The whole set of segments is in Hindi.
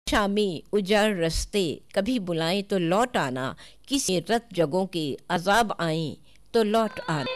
शामी उजाड़ रस्ते कभी बुलाएं तो लौट आना, किसी रत जगों के अजाब आए तो लौट आना।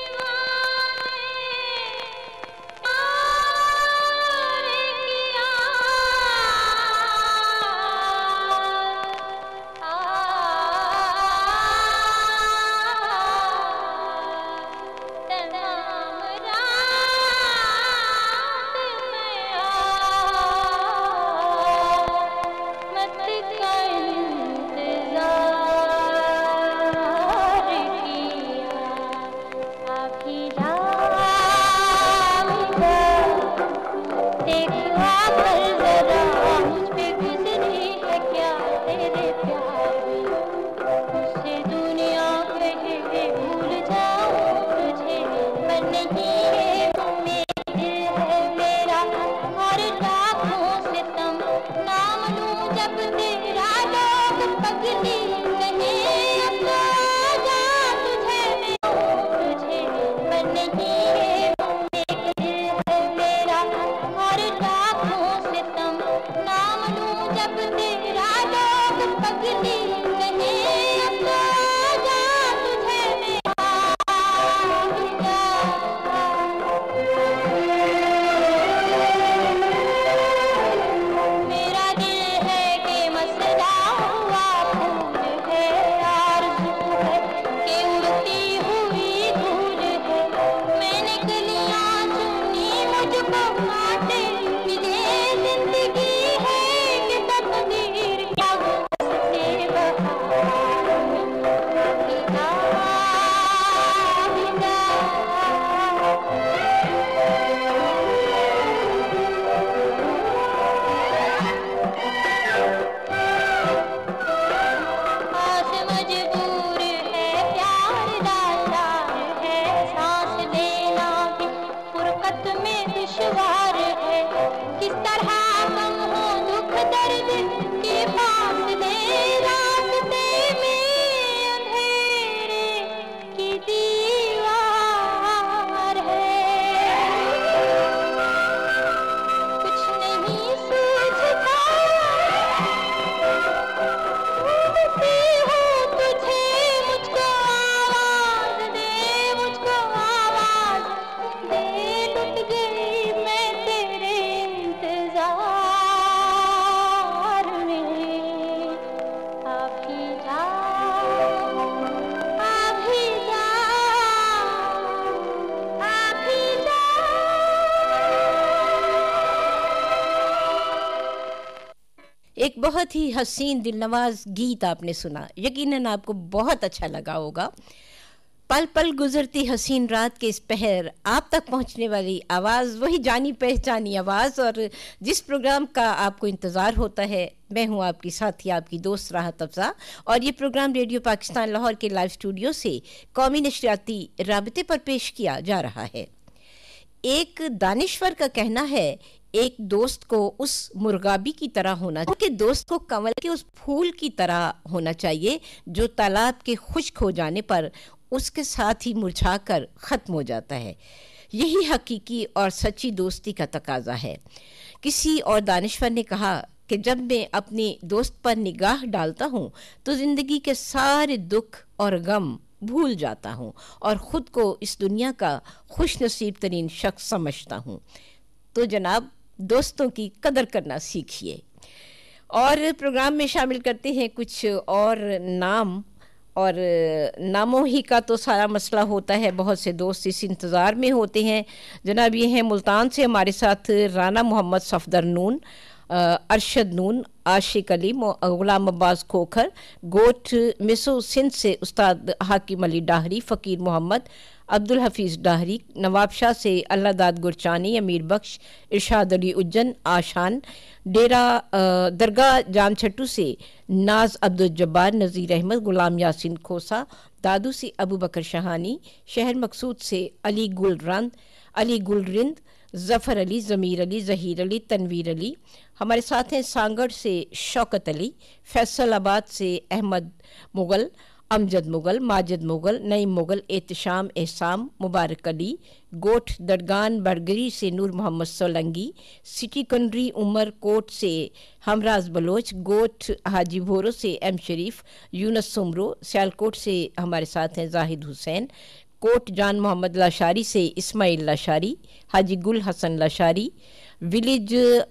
एक बहुत ही हसीन दिलनवाज गीत आपने सुना, यकीनन आपको बहुत अच्छा लगा होगा। पल पल गुजरती हसीन रात के इस पहर आप तक पहुंचने वाली आवाज़, वही जानी पहचानी आवाज़, और जिस प्रोग्राम का आपको इंतज़ार होता है। मैं हूं आपकी साथी, आपकी दोस्त राहत अफ़ज़ा, और ये प्रोग्राम रेडियो पाकिस्तान लाहौर के लाइव स्टूडियो से कौमी नशरियाती राबते पर पेश किया जा रहा है। एक दानिश्वर का कहना है, एक दोस्त को उस मुर्गाबी की तरह होना चाहिए, दोस्त को कमल के उस फूल की तरह होना चाहिए जो तालाब के खुश्क हो जाने पर उसके साथ ही मुरझाकर ख़त्म हो जाता है। यही हकीकी और सच्ची दोस्ती का तकाजा है। किसी और दानिश्वर ने कहा कि जब मैं अपने दोस्त पर निगाह डालता हूँ तो ज़िंदगी के सारे दुख और गम भूल जाता हूँ और ख़ुद को इस दुनिया का खुश नसीब तरीन शख्स समझता हूँ। तो जनाब, दोस्तों की कदर करना सीखिए। और प्रोग्राम में शामिल करते हैं कुछ और नाम, और नामों ही का तो सारा मसला होता है। बहुत से दोस्त इस इंतज़ार में होते हैं। जनाब, ये हैं मुल्तान से हमारे साथ राना मोहम्मद सफदर नून, अरशद नून, आशिक अली, गुलाम अब्बास खोखर, गोट मिसो सिंध से उस्ताद हाकिम अली डाहरी, फ़कीर मोहम्मद, अब्दुल हफीज़ डाहरी, नवाब शाह से अल्लाह दाद गुरचानी, अमीर बख्श, इरशाद अली उज्जैन, आशान, डेरा दरगाह जाम छट्टू से नाज अब्दुल जब्बार, नज़ीर अहमद, गुलाम यासिन खोसा, दादू से अबू बकर शहानी, शहर मकसूद से अली गुलरिंद, ज़फ़र अली, ज़मीर अली, ज़हीर अली, तनवीर अली। हमारे साथ हैं सांगड़ से शौकत अली, फैसलाबाद से अहमद मुगल, अमजद मुगल, माजिद मुगल, नईम मुगल, एहतशाम एहसाम, मुबारक अली, गोठ दरगान बरगरी से नूर मोहम्मद सोलंगी, सिटी कंड्री उमर कोट से हमराज बलोच, गोठ हाजी भोरो से एम शरीफ, यूनस सुमरो, सियालकोट से हमारे साथ हैं जाहिद हुसैन, कोट जान मोहम्मद लाशारी से इस्माइल लाशारी, हाजी गुल हसन लाशारी, विलेज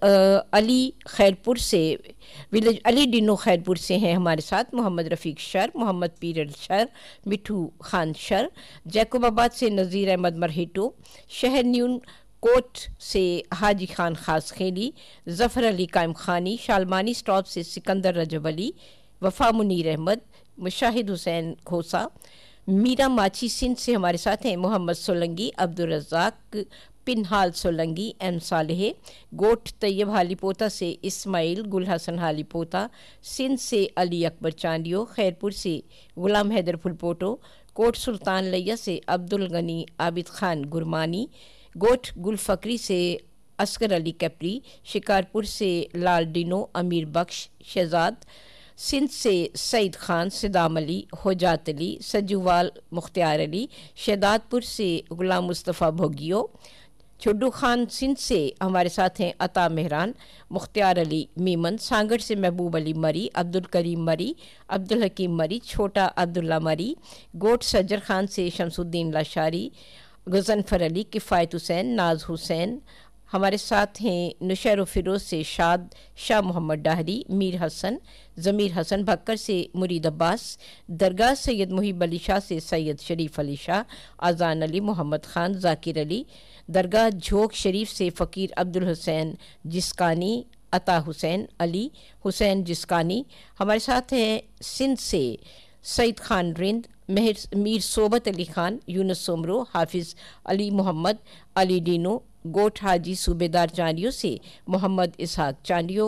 अली खैरपुर से विलेज अली डिनो खैरपुर से हैं हमारे साथ मोहम्मद रफ़ीक शर, मोहम्मद पीर शर, मिठू खान शर, जैकोबाबाद से नज़ीर अहमद मरहिटो, शहर न्यून कोट से हाजी खान खास खेली, ज़फ़र अली कायम खानी, शालमानी स्टॉप से सिकंदर रजब अली, वफ़ा मुनीर अहमद, मुशाहिद हुसैन खोसा, मीरा माची सिंध से हमारे साथ हैं मोहम्मद सोलंगी, अब्दुल रज़ाक पिनहाल सोलंगी, एम सालेह, गोठ तैयब हालीपोता से इस्माइल गुल हसन हालीपोता, सिंध से अली अकबर चांडियो, खैरपुर से गुलाम हैदर फुलपोटो, कोट सुल्तान लिया से अब्दुल गनी आबिद खान गुरमानी, गोठ गुल फ़करी से अस्कर अली कैपरी, शिकारपुर से लाल डिनो अमीर बख्श शहजाद, सिंध से सईद खान सिदाम अली होजात अली, सजूवाल मुख्तियार अली, शहदादपुर से गुलाम मुस्तफ़ा भोगियो, छुड्डू खान सिंध से हमारे साथ हैं अता मेहरान, मुख्तियार अली मीमन, सांगड़ से महबूब अली मरी, अब्दुल करीम मरी, अब्दुल हकीम मरी, छोटा अब्दुल्ला मरी, गोट सज्जर खान से शमसुद्दीन लाशारी, गज़नफ़र अली, किफ़ायत हुसैन, नाज हुसैन, हमारे साथ हैं नुशैर फ़िरोज़ से शाद शाह मोहम्मद डाहरी, मीर हसन, ज़मीर हसन भक्कर से मुरीद अब्बास, दरगाह सैयद मुहिब अली शाह से सैयद शरीफ अली शाह, आज़ान अली, मोहम्मद ख़ान, ज़ाकिर अली, दरगाह झोंक शरीफ से फ़कीर अब्दुल हुसैन जिस्कानी, अता हुसैन अली, हुसैन जिस्कानी, हमारे साथ हैं सिंध से सईद खान रिंद, मीर सोबत अली ख़ान, यूनुस सोमरो, हाफिज़ अली मोहम्मद, अली डीनो, गोठ हाजी सूबेदार चांडियो से मोहम्मद इसहाक चांडियो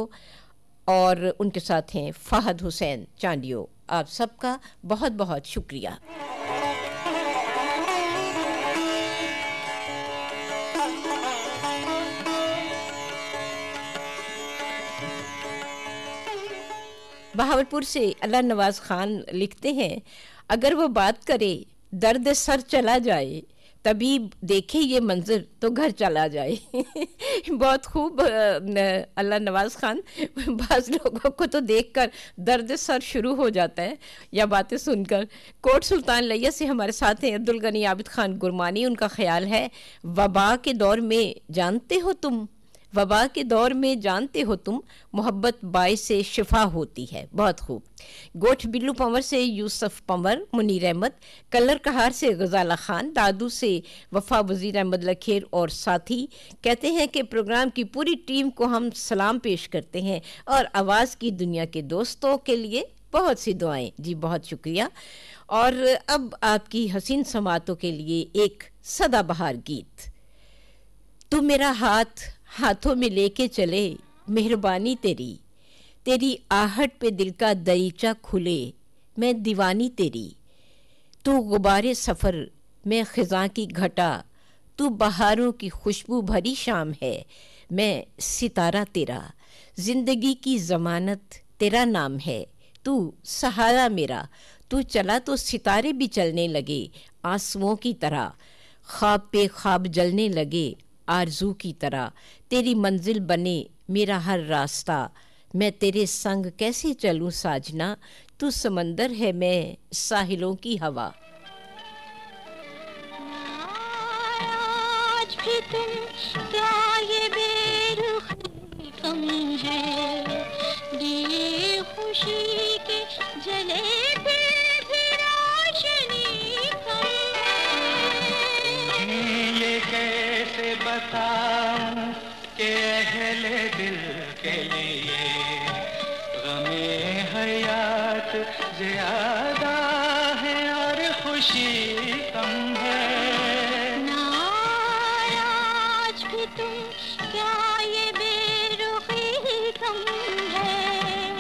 और उनके साथ हैं फ़हद हुसैन चांडियो। आप सबका बहुत बहुत शुक्रिया। बहावलपुर से अल्लाह नवाज़ खान लिखते हैं, अगर वो बात करे दर्द सर चला जाए, तभी देखे ये मंजर तो घर चला जाए। बहुत खूब अल्लाह नवाज़ खान, बाज़ लोगों को तो देखकर दर्द सर शुरू हो जाता है या बातें सुनकर। कोट सुल्तान लिया से हमारे साथ हैं अब्दुल गनी आबिद खान गुरमानी, उनका ख्याल है वबा के दौर में जानते हो तुम, वबा के दौर में जानते हो तुम, मोहब्बत बाई से शिफा होती है। बहुत खूब। गोठ बिल्लू पंवर से यूसुफ पंवर, मुनीर अहमद, कलर कहार से गजाला खान, दादू से वफ़ा वज़ीर अहमद लखेर और साथी कहते हैं कि प्रोग्राम की पूरी टीम को हम सलाम पेश करते हैं और आवाज़ की दुनिया के दोस्तों के लिए बहुत सी दुआएं। जी बहुत शुक्रिया। और अब आपकी हसीन समातों के लिए एक सदाबहार गीत। तू मेरा हाथ हाथों में लेके चले, मेहरबानी तेरी, तेरी आहट पे दिल का दरीचा खुले, मैं दीवानी तेरी। तू गुबारे सफ़र, मैं ख़िज़ां की घटा, तू बहारों की खुशबू भरी शाम है, मैं सितारा तेरा। ज़िंदगी की ज़मानत तेरा नाम है, तू सहारा मेरा। तू चला तो सितारे भी चलने लगे आंसुओं की तरह, ख्वाब पे ख्वाब जलने लगे आरज़ू की तरह। तेरी मंजिल बने मेरा हर रास्ता, मैं तेरे संग कैसे चलूं साजना। तू समंदर है मैं साहिलों की हवा। आज भी तुम क्या ये बेरुखी कम है, दिए खुशी के जले पे भी रोशनी कम है। ये कैसे बताऊं कि अहले दिल के लिए गमे हयात ज़्यादा है और खुशी कम है। ना आज भी तुम क्या ये बेरुखी कम है।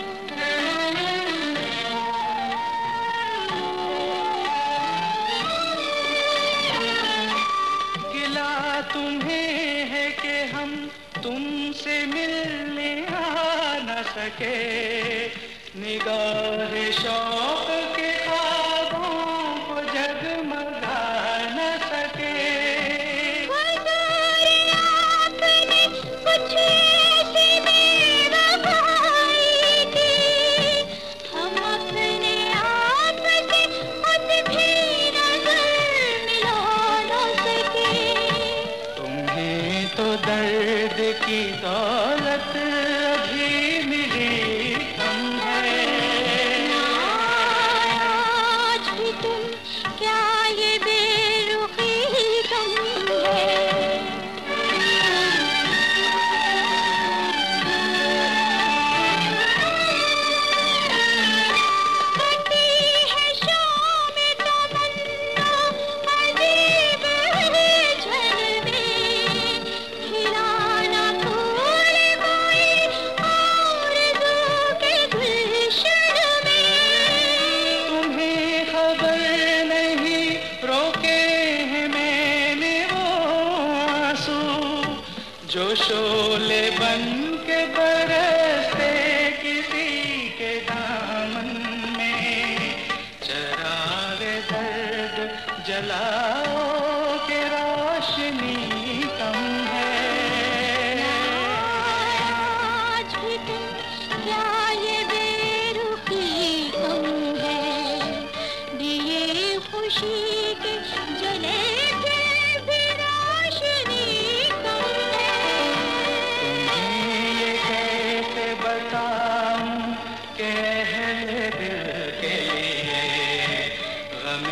गिला तुम्हें है कि हम तुमसे मिलने आ न सके, निगाह शौक के ख्वाब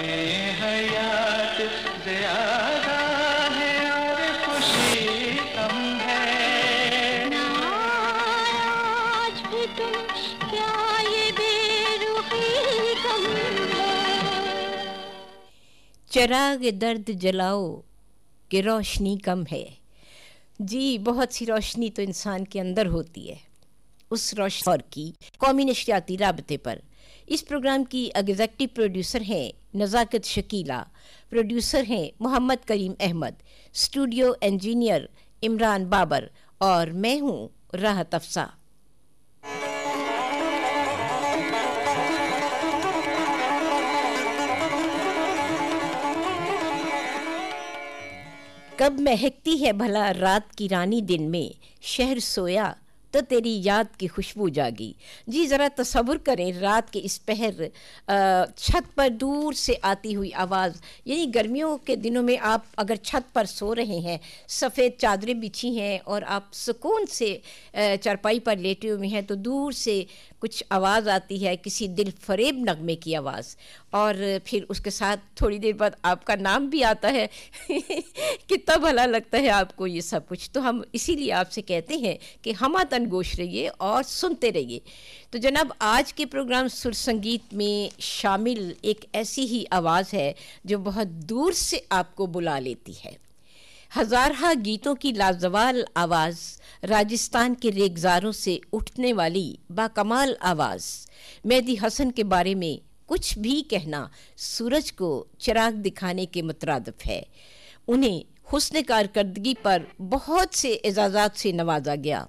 में हयात ज़्यादा है और खुशी कम है। नाराज भी तुम, क्या ये बेरुखी कम है। चिराग दर्द जलाओ कि रोशनी कम है। जी, बहुत सी रोशनी तो इंसान के अंदर होती है। उस रोशनी और की कौमी नशरियाती राबते पर इस प्रोग्राम की एग्जेक्टिव प्रोड्यूसर हैं नज़ाकत शकीला, प्रोड्यूसर हैं मोहम्मद करीम अहमद, स्टूडियो इंजीनियर इमरान बाबर और मैं हूँ राहत अफसा। कब महकती है भला रात की रानी दिन में, शहर सोया तो तेरी याद की खुशबू जागी। जी, ज़रा तसव्वुर करें रात के इस पहर छत पर दूर से आती हुई आवाज़। यानी गर्मियों के दिनों में आप अगर छत पर सो रहे हैं, सफ़ेद चादरें बिछी हैं और आप सुकून से चारपाई पर लेटे हुए हैं, तो दूर से कुछ आवाज़ आती है, किसी दिल फरेब नगमे की आवाज़, और फिर उसके साथ थोड़ी देर बाद आपका नाम भी आता है। कितना भला लगता है आपको ये सब कुछ। तो हम इसीलिए आपसे कहते हैं कि हमातन गोश रहिए और सुनते रहिए। तो जनाब, आज के प्रोग्राम सुर संगीत में शामिल एक ऐसी ही आवाज़ है जो बहुत दूर से आपको बुला लेती है। हज़ारहा गीतों की लाजवाल आवाज़, राजस्थान के रेगज़ारों से उठने वाली बाकमाल आवाज़। मेहदी हसन के बारे में कुछ भी कहना सूरज को चिराग दिखाने के मुतरादिफ है। उन्हें हुस्न कारकर्दगी पर बहुत से एजाज़ात से नवाजा गया।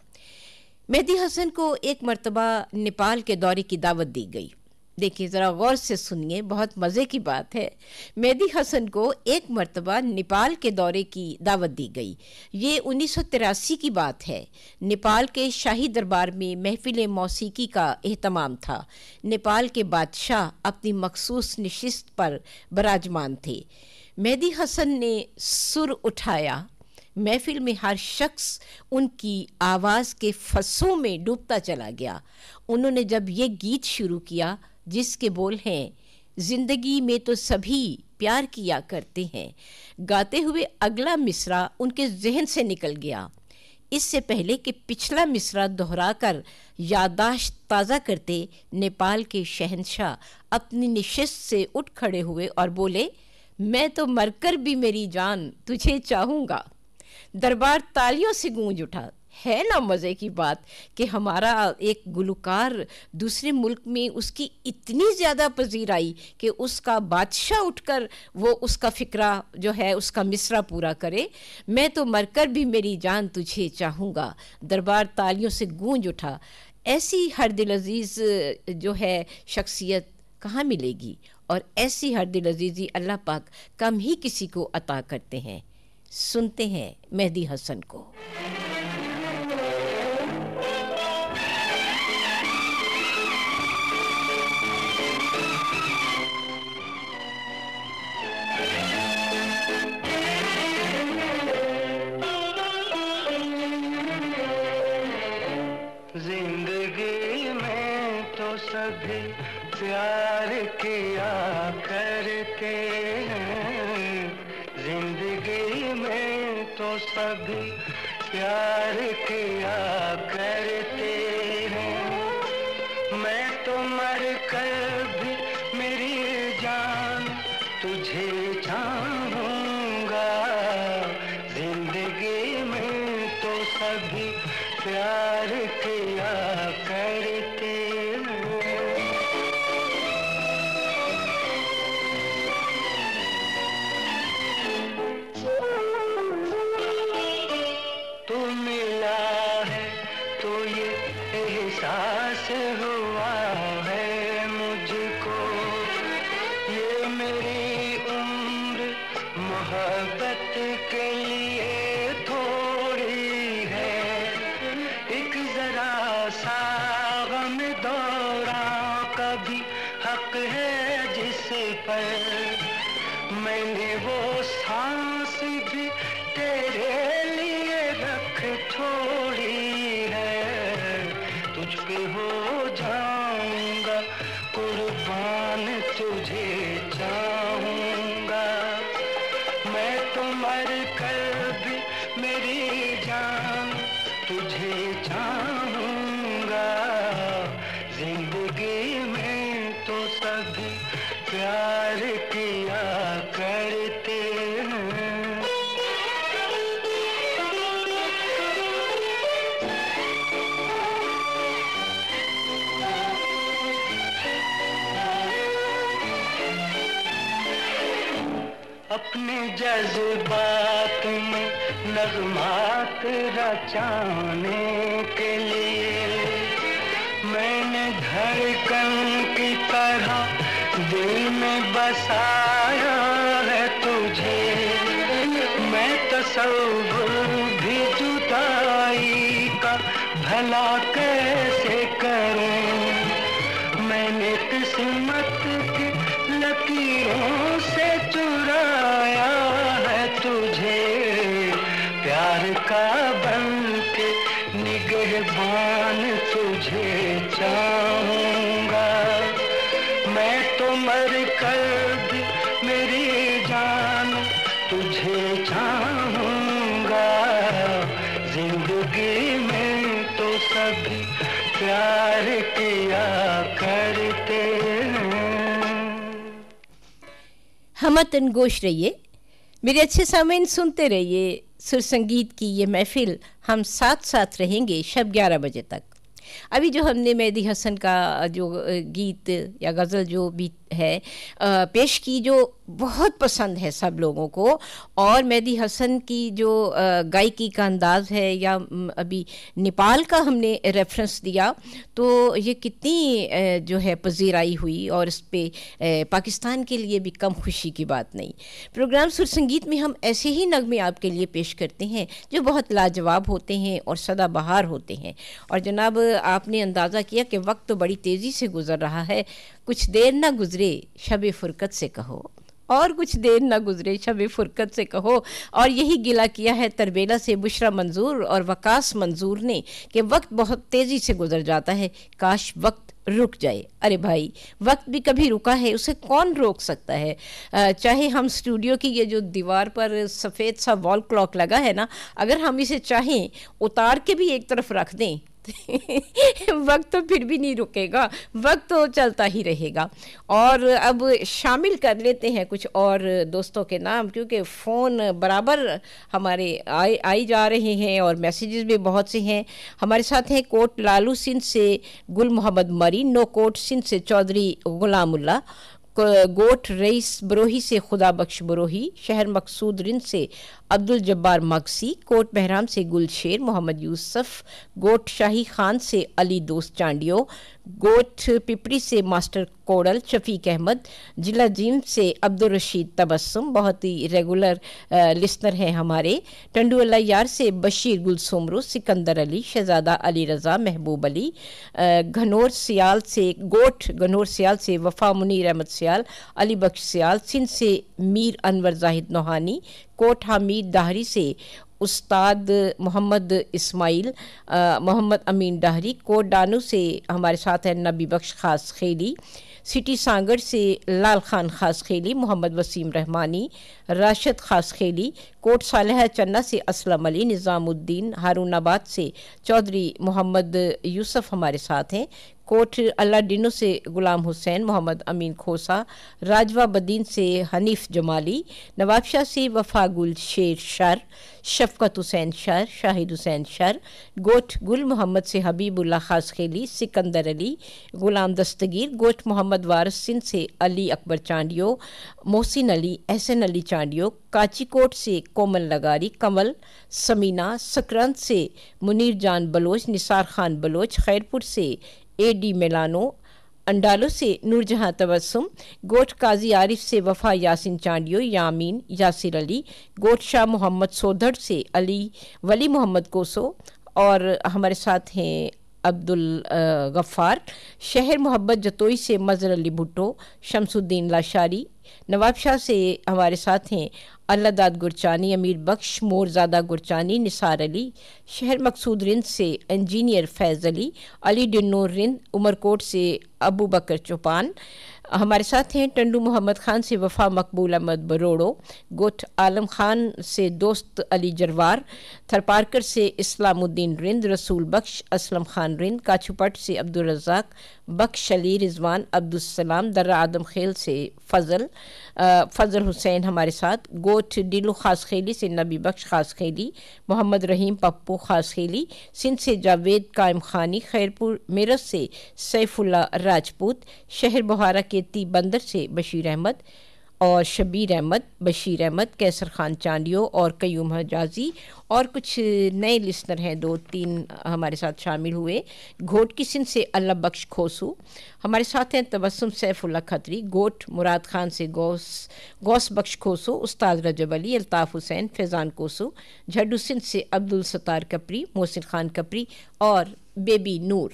मेहदी हसन को एक मरतबा नेपाल के दौरे की दावत दी गई। देखिए, ज़रा गौर से सुनिए, बहुत मज़े की बात है। मेहदी हसन को एक मरतबा नेपाल के दौरे की दावत दी गई। ये 1983 की बात है। नेपाल के शाही दरबार में महफिल मौसीकी का एहतमाम था। नेपाल के बादशाह अपनी मखसूस नशिस्त पर बराजमान थे। मेहदी हसन ने सुर उठाया। महफिल में हर शख्स उनकी आवाज़ के फसों में डूबता चला गया। उन्होंने जब ये गीत शुरू किया जिसके बोल हैं, ज़िंदगी में तो सभी प्यार किया करते हैं, गाते हुए अगला मिसरा उनके जहन से निकल गया। इससे पहले कि पिछला मिसरा दोहराकर याददाश्त ताज़ा करते, नेपाल के शहंशाह अपनी नशिस्त से उठ खड़े हुए और बोले, मैं तो मरकर भी मेरी जान तुझे चाहूँगा। दरबार तालियों से गूंज उठा। है ना मज़े की बात कि हमारा एक गुलकार दूसरे मुल्क में उसकी इतनी ज़्यादा पजीराई कि उसका बादशाह उठकर वो उसका फ़िक्रा जो है उसका मिसरा पूरा करे, मैं तो मरकर भी मेरी जान तुझे चाहूँगा। दरबार तालियों से गूंज उठा। ऐसी हर दिल अजीज़ जो है शख्सियत कहाँ मिलेगी, और ऐसी हर दिल अजीज़ी अल्लाह पाक कम ही किसी को अता करते हैं। सुनते हैं मेहदी हसन को। जिंदगी में तो सभी प्यार किया करते हैं, जिंदगी में तो सभी प्यार किया करते हैं। मैं तो मर कर भी मेरी जान तुझे चाहूँगा, जिंदगी में तो सभी प्यार किया करते हैं। तू मिला है तो ये एहसास हुआ है मुझको, ये मेरी उम्र मोहब्बत के लिए थोड़ी है। एक जरा सा गम दौरा का भी हक है जिस पर, मैंने वो सांस भी तेरे लिए रख छोड़ी है। तुझ पे हो जाऊंगा कुर्बान, तुझे चाहूं जिंदगी में तो सभी प्यार किया करते हैं। अपने जज्बात में नगमात रचाने के लिए मैंने धड़कन की तरह दिल में बसाया है तुझे। मैं तसव्वुर भी जुदाई का भला कैसे करूं। मैंने किस्मत की लकीरों से चुराया है तुझे। प्यार का बनके निगहबान तुझे चाहूंगा। मैं तो मर कर भी मेरी जान तुझे चाहूंगा। जिंदगी में तो सभी प्यार किया करते हैं। हम तनगोश रहिए, मेरे अच्छे सामीन सुनते रहिए सुर संगीत की ये महफिल। हम साथ साथ रहेंगे शब 11 बजे तक। अभी जो हमने मेहदी हसन का जो गीत या गज़ल जो भी है पेश की, जो बहुत पसंद है सब लोगों को, और मेहदी हसन की जो गायकी का अंदाज़ है, या अभी नेपाल का हमने रेफरेंस दिया, तो ये कितनी जो है पजीराई हुई, और इस पे पाकिस्तान के लिए भी कम खुशी की बात नहीं। प्रोग्राम सुर संगीत में हम ऐसे ही नगमे आपके लिए पेश करते हैं जो बहुत लाजवाब होते हैं और सदाबहार होते हैं। और जनाब, आपने अंदाज़ा किया कि वक्त तो बड़ी तेज़ी से गुज़र रहा है। कुछ देर ना गुज़रे शब फुरकत से कहो, और कुछ देर ना गुज़रे शब फुरकत से कहो। और यही गिला किया है तरबेला से बुशरा मंजूर और वकास मंजूर ने कि वक्त बहुत तेज़ी से गुज़र जाता है, काश वक्त रुक जाए। अरे भाई, वक्त भी कभी रुका है, उसे कौन रोक सकता है। चाहे हम स्टूडियो की ये जो दीवार पर सफ़ेद सा वॉल क्लॉक लगा है ना, अगर हम इसे चाहें उतार के भी एक तरफ रख दें वक्त तो फिर भी नहीं रुकेगा, वक्त तो चलता ही रहेगा। और अब शामिल कर लेते हैं कुछ और दोस्तों के नाम, क्योंकि फ़ोन बराबर हमारे आई जा रहे हैं और मैसेजेस भी बहुत से हैं। हमारे साथ हैं कोट लालू सिंध से गुल मोहम्मद मरी, नो कोट सिंध से चौधरी गुलामुल्ला, गोट रईस बरोही से खुदा बख्श बरोही, शहर मकसूद रिंद से अब्दुल जब्बार मगसी, कोट बहराम से गुलशेर मोहम्मद यूसुफ, गोट शाही खान से अली दोस्त चांडियो, गोट पिपरी से मास्टर कोडल शफीक अहमद, जिला जीम से अब्दुल रशीद तबस्सुम, बहुत ही रेगुलर लिसनर हैं हमारे, टंडुअल्ला यार से बशीर गुल सोमरू, सिकंदर अली, शहजादा अली रज़ा, महबूब अली, घनौर सियाल से गोट घनौर सियाल से वफा मुनीर अहमद सियाल, अली बख्श सियाल, सिंध से मीर अनवर जाहिद नोहानी, कोट हामिद दाहरी से उस्ताद मोहम्मद इस्माइल, मोहम्मद अमीन डाहरी, कोट डानू से हमारे साथ है नबी बख्श खास खेली, सिटी सांगड़ से लाल खान खास खेली, मोहम्मद वसीम रहमानी, राशिद खास खेली, कोट सालेह चन्ना से असलम अली, निज़ामुद्दीन, हारूनाबाद से चौधरी मोहम्मद यूसुफ हमारे साथ हैं, कोट अल्लाडिनो से गुलाम हुसैन, मोहम्मद अमीन खोसा, राजवा बदीन से हनीफ जमाली, नवाबशाह से वफा गुल शेर शर, शफकत हुसैन शर, शाहिद हुसैन शर, गोट गुल मोहम्मद से हबीबुल्ला खास खेली, सिकंदर अली, गुलाम दस्तगीर, गोट मोहम्मद वारिस सिंध से अली अकबर चांडियो, मोहसिन अली, एहसन अली चांडियो, काचीकोट से कोमल लगारी, कमल समीना, सकरंद से मुनीर जान बलोच, निसार खान बलोच, खैरपुर से एडी मेलानो, अंडालो से नूरजहां तबस्सुम, गोट काजी आरिफ से वफा यासिन चांडियो, यामीन यासिर अली, गोट शाह मोहम्मद सोधड़ से अली वली मोहम्मद कोसो, और हमारे साथ हैं अब्दुल गफ़ार, शहर मोहब्बत जतोई से मज़र अली भुट्टो, शमसुद्दीन लाशारी, नवाबशाह से हमारे साथ हैं अल्लादाद गुरचानी, अमीर बख्श, मोरज़ादा गुरचानी, निसार अली, शहर मकसूद रिंद से इंजीनियर फैज़ अली, अली डिन्नूर रिंद, उमरकोट से अबू बकर चौपान, हमारे साथ हैं टंडू मोहम्मद खान से वफा मकबूल अहमद बरोड़ो, गोठ आलम खान से दोस्त अली जरवार, थरपारकर से इस्लामुद्दीन रिंद, रसूल बख्श असलम खान रिंद, काछुपट से अब्दुल रज़ाक बख्श अली रिजवान अब्दुलसलाम, दर्रा आदम खेल से फ़ज़ल हुसैन हमारे साथ, गोठ डिलू खास खेली से नबी बख्श खास खेली, मोहम्मद रहीम पप्पू खास खेली, सिंध से जावेद कायम खानी, खैरपुर मेरठ से सैफुल्ला राजपूत, शहर बुहारा के ती बंदर से बशीर अहमद और शबीर अहमद, बशीर अहमद, कैसर खान चांडियो और कयूम हजाजी और कुछ नए लिस्नर हैं, 2-3 हमारे साथ शामिल हुए। घोट की सिंध से अल्लाह बख्श खोसू हमारे साथ हैं, तबस्सुम सैफुल्ला खत्री, गोट मुराद खान से गौस बख्श खोसू, उस्ताद रजब अली, अल्ताफ़ हुसैन, फैज़ान कोसू, झड्डू सिंध से अब्दुल सत्तार कपरी, मोहसिन खान कपरी और बेबी नूर।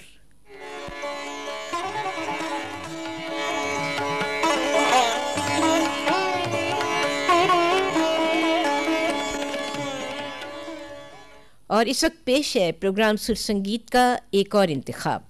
और इस वक्त पेश है प्रोग्राम सुर संगीत का एक और इंतखाब।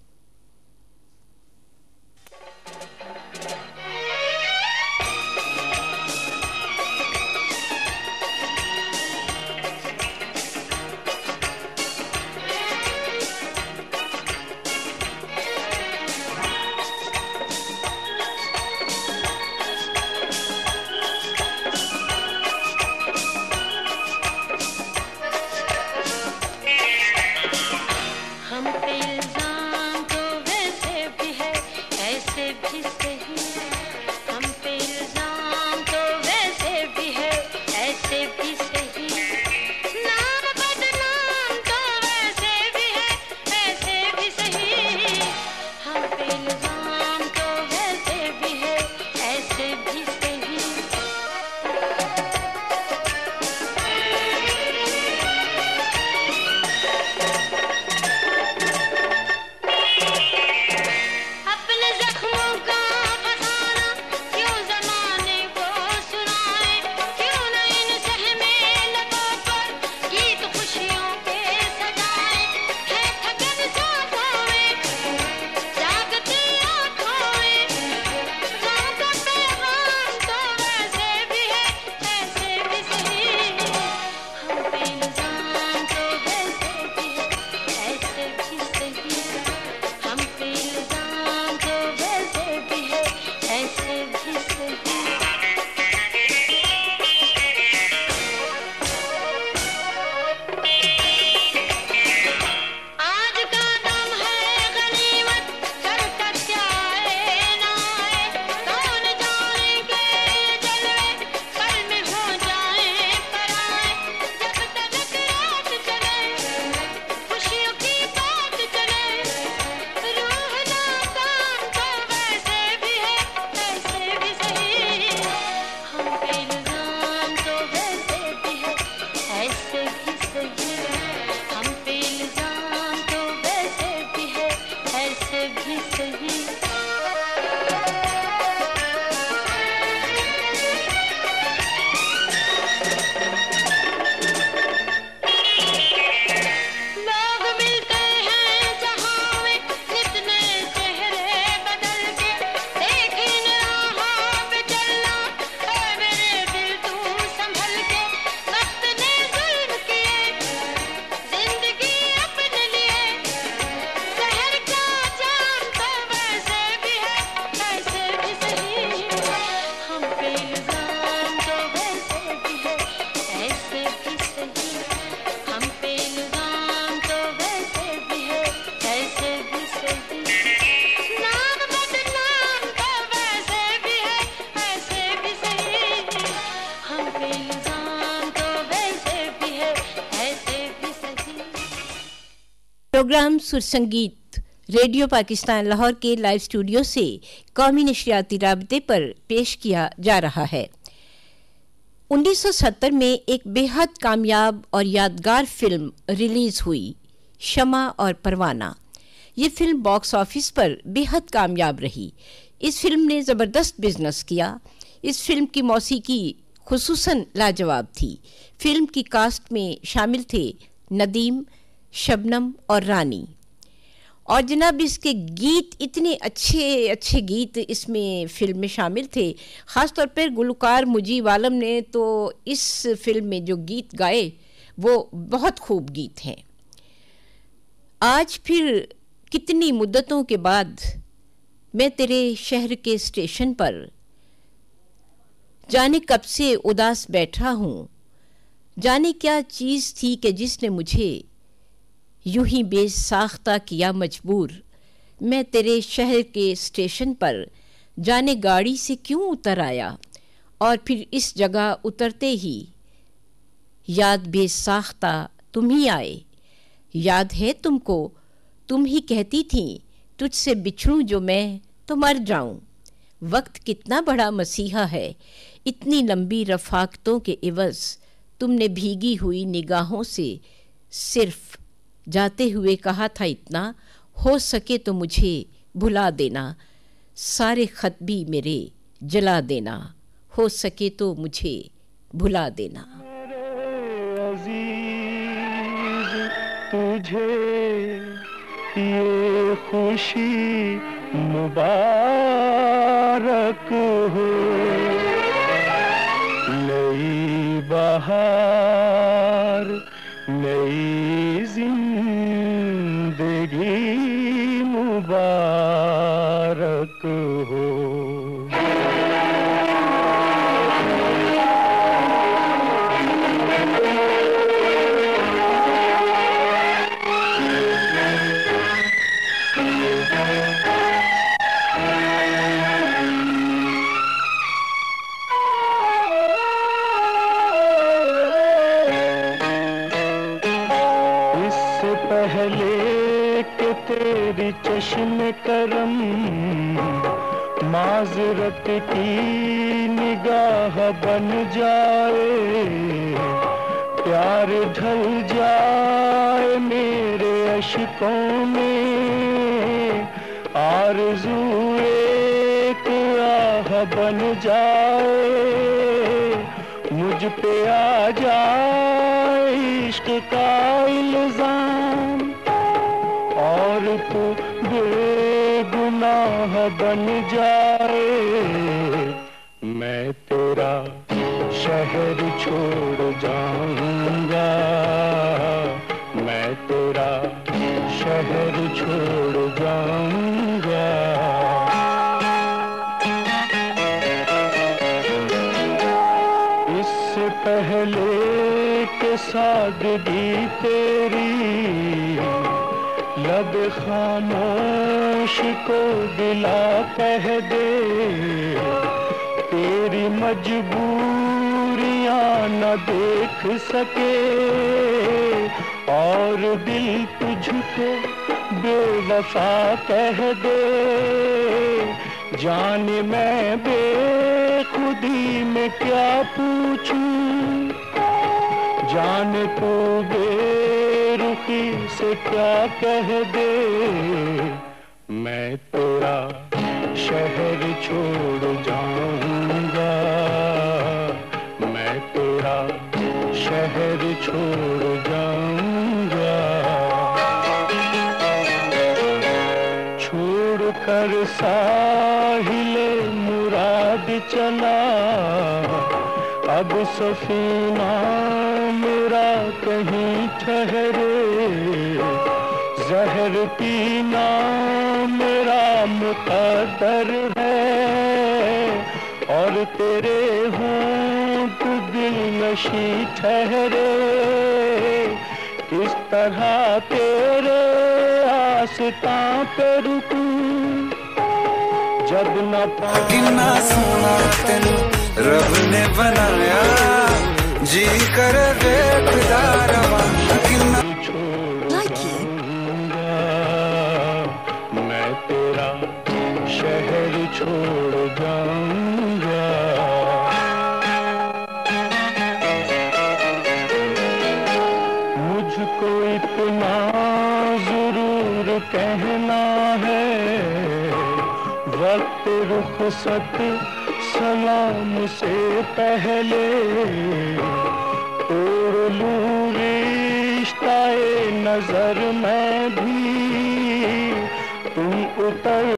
प्रोग्राम सुर संगीत रेडियो पाकिस्तान लाहौर के लाइव स्टूडियो से कौमी नशरियाती राबते पर पेश किया जा रहा है। 1970 में एक बेहद कामयाब और यादगार फिल्म रिलीज़ हुई, शमा और परवाना। ये फिल्म बॉक्स ऑफिस पर बेहद कामयाब रही। इस फिल्म ने ज़बरदस्त बिजनेस किया। इस फिल्म की मौसीकी खुसूसन लाजवाब थी। फिल्म की कास्ट में शामिल थे नदीम, शबनम और रानी। और जनाब इसके गीत इतने अच्छे अच्छे गीत इसमें फिल्म में शामिल थे। ख़ास तौर पर गुलकार मुजीब आलम ने तो इस फिल्म में जो गीत गाए वो बहुत खूब गीत हैं। आज फिर कितनी मुद्दतों के बाद मैं तेरे शहर के स्टेशन पर जाने कब से उदास बैठा हूँ, जाने क्या चीज़ थी कि जिसने मुझे यूं ही बेसाख्ता किया मजबूर। मैं तेरे शहर के स्टेशन पर जाने गाड़ी से क्यों उतर आया, और फिर इस जगह उतरते ही याद बेसाख्ता तुम ही आए। याद है तुमको, तुम ही कहती थी तुझसे बिछड़ूं जो मैं तो मर जाऊं। वक्त कितना बड़ा मसीहा है, इतनी लंबी रफ़ाकतों के इवज़ तुमने भीगी हुई निगाहों से सिर्फ जाते हुए कहा था इतना, हो सके तो मुझे भुला देना, सारे ख़त भी मेरे जला देना, हो सके तो मुझे भुला देना। मेरे अजीज तुझे ये खुशी मुबारक हो, नई बहार नई जिंदगी मुबारक हो। तेरी चश्म करम माजरत की निगाह बन जाए, प्यार ढल जाए मेरे अश्कों में, आरज़ू एक आह बन जाए, मुझ पे आ जाए इश्क का इल्ज़ाम, और तू बेगुनाह बन जाए। मैं तेरा शहर छोड़ जाऊंगा, मैं तेरा शहर छोड़ जाऊंगा। इससे पहले के सादगी तेरी लब खामोश को दिला कह दे, तेरी मजबूरियां न देख सके, और दिल तुझको बेवफा कह दे। जाने मैं बेखुदी में क्या पूछूं, जाने तू बेरुखी से क्या कह दे। मैं तेरा शहर छोड़ जाऊंगा, मैं तेरा शहर छोड़ जाऊंगा। छोड़ कर साहिले मुराद चला, अब सफीना मेरा कहीं ठहरे, जहर पीना मेरा मुक़द्दर है, और तेरे होंठ दिल नशी ठहरे। किस तरह तेरे आस्तां पे रुकूं, जब न किन्ना सोना तेनू रब ने बनाया, जी कर देखदा रवा किन्ना छोड़ूंगा। मैं तेरा शहर छोड़ जाऊंगा। मुझको इतना जरूर कहना है, वक्त रुखसत सलाम से पहले तोड़ लूं रिश्ता-ए-नज़र मैं भी, तुम उतर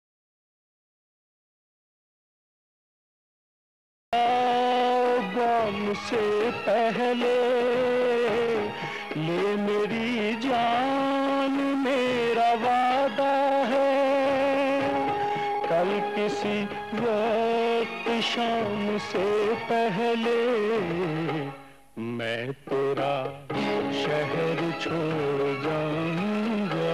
मुझसे पहले, ले मेरी जान मेरा वादा है, कल किसी वक्त शाम से पहले मैं तेरा शहर छोड़ जाऊंगा।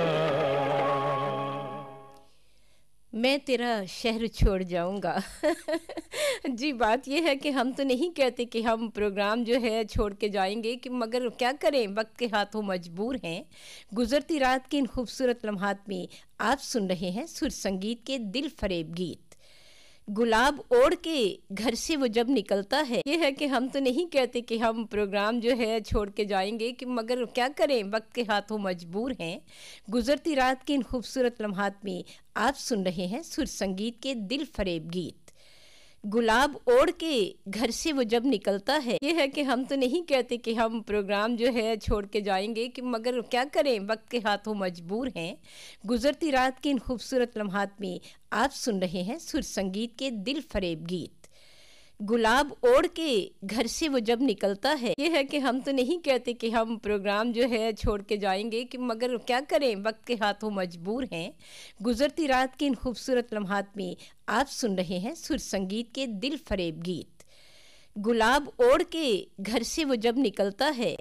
मैं तेरा शहर छोड़ जाऊंगा। जी, बात यह है कि हम तो नहीं कहते कि हम प्रोग्राम जो है छोड़ के जाएंगे, कि मगर क्या करें, वक्त के हाथों मजबूर हैं। गुजरती रात के इन खूबसूरत लम्हात में आप सुन रहे हैं सुर संगीत के दिल फरेब गीत। गुलाब ओढ़ के घर से वो जब निकलता है, ये है कि हम तो नहीं कहते कि हम प्रोग्राम जो है छोड़ के जाएंगे, कि मगर क्या करें, वक्त के हाथों मजबूर हैं। गुजरती रात के इन खूबसूरत लम्हात में आप सुन रहे हैं सुर संगीत के दिल फरेब गीत। गुलाब ओढ़ के घर से वो जब निकलता है, ये है कि हम तो नहीं कहते कि हम प्रोग्राम जो है छोड़ के जाएंगे, कि मगर क्या करें, वक्त के हाथों मजबूर हैं। गुजरती रात के इन खूबसूरत लम्हात में आप सुन रहे हैं सुर संगीत के दिल फरेब गीत। गुलाब ओढ़ के घर से वो जब निकलता है, ये है कि हम तो नहीं कहते कि हम प्रोग्राम जो है छोड़ के जाएंगे, कि मगर क्या करें, वक्त के हाथों मजबूर हैं। गुजरती रात के इन खूबसूरत लम्हात में आप सुन रहे हैं सुर संगीत के दिल फरेब गीत। गुलाब ओढ़ के घर से वो जब निकलता है,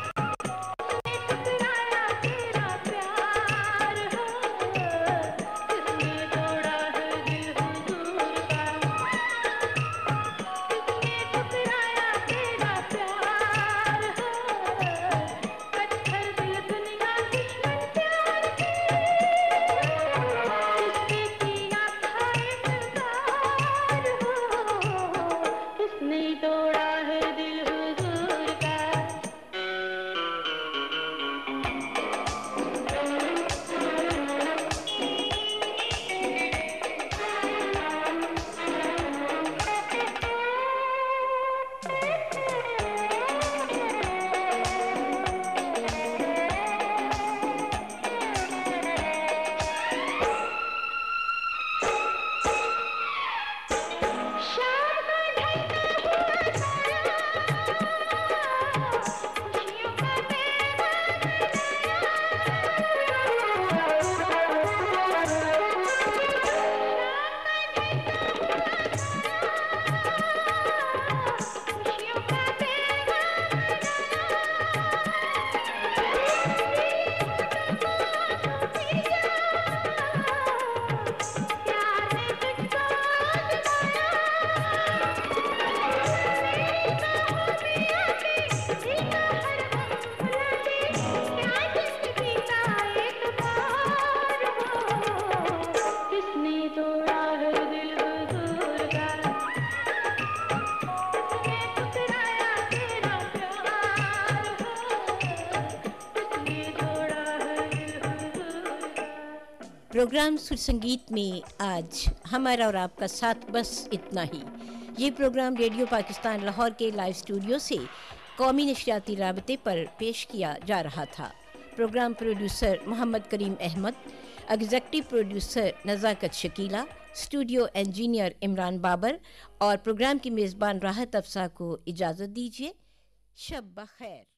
प्रोग्राम सुर संगीत में आज हमारा और आपका साथ बस इतना ही। ये प्रोग्राम रेडियो पाकिस्तान लाहौर के लाइव स्टूडियो से कौमी नशरियाती राबते पर पेश किया जा रहा था। Programme producer Mohammad Karim Ahmed, executive producer Nazakat Shakila, studio engineer Imran Babar और प्रोग्राम की मेज़बान राहत अफसा को इजाज़त दीजिए। शब बखैर।